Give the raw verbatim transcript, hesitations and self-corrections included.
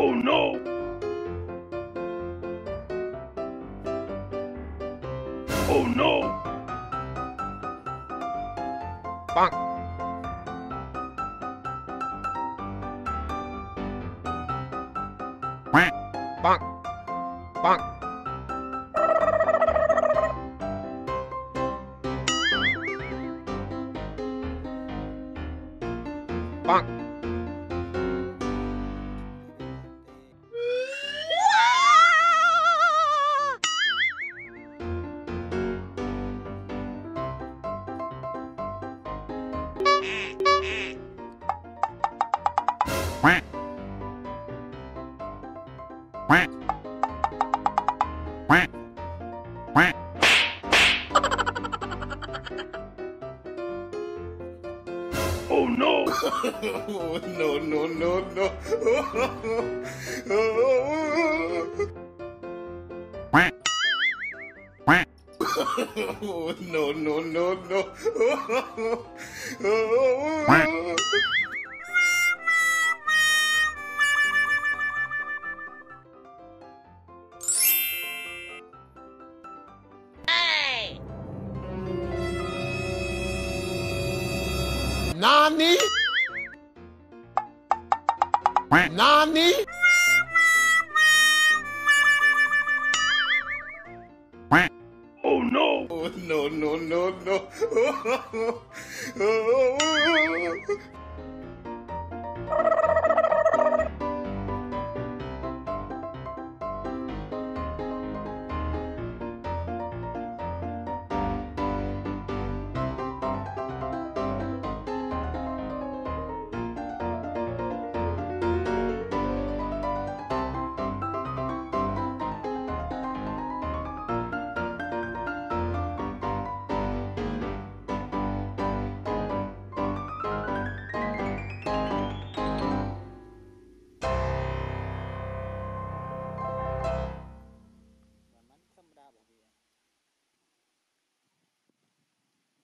Oh no! Oh no! Bonk! Bonk! Bonk! Bonk! Quack. Quack. Quack. Quack. Oh no! No, no, no, no. Quack. Quack. No, no, no, no. Quack. Nani? Nani? Oh no! No, no, no, no.